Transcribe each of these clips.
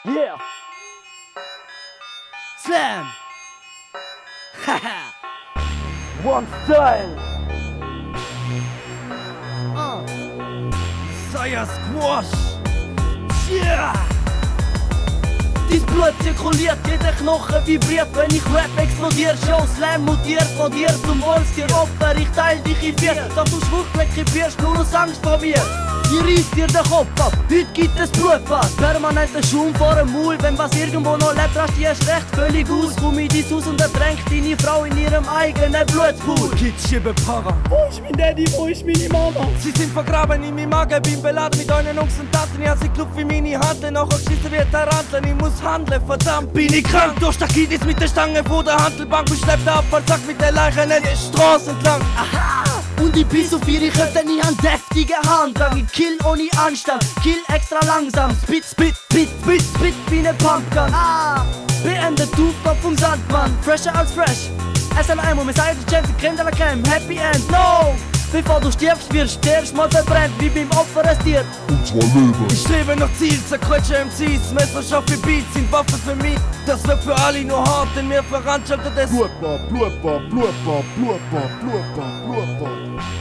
Yeah. Slam. Haha. One style. Meziah Squash. Yeah. Dein Blut zirkuliert, jeder Knochen vibriert, wenn ich rap explodiert. Show Slam mutiert von dir zum Monster Opfer. Ich teil dich in vier, doch du schwuchtel krepierst nur aus Angst vor mir. Ich reiss dir den Kopf ab, heute gibt es Blutbad. Permanenter Schaum vor dem Maul, wenn was irgendwo noch lebt, rast du erst recht völlig aus. Komm in dein Haus und ertränkt deine Frau in ihrem eigenen Blutpool. Kids schieben Para. Wo ist mein Daddy, wo ist meine Mama? Sie sind vergraben in meinem Magen, bin beladen mit euren Jungs und Taten. Ich hab sie geklopft wie meine Handeln, nachher geschissen wie Taranteln. Ich muss handeln, verdammt bin ich krank. Durch Stakidis mit der Stange vor der Handelbank und schlepp den Abfallsack mit der Leiche in die Straße entlang. Aha! Und ich bin so viel, ich könnte nie an deftige Hand. Ich kill ohne Anstand, kill extra langsam. Spit, spit, spit, spit, spit wie ne Pumpgun. Beendet Aufgabe vom Sandmann, fresher als fresh. SLM und Meziah die Chance, kennt aber kein Happy End, no! Bevor du stirbst, wirst du erstmal verbrennt, wie beim Opfer des Tiers. Und zwar Leben. Ich strebe nach Ziel, zerquetsche MCs, messerscharfe Beats sind Waffen für mich. Das wird für alle nur hart, denn mir veranstaltet es Blutbad, Blutbad, Blutbad, Blutbad, Blutbad, Blutbad.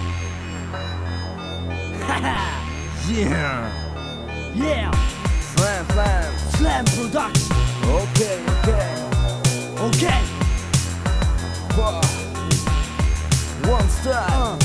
Yeah! Yeah! Slam, slam. Slam Production. Okay, okay. Okay. One style.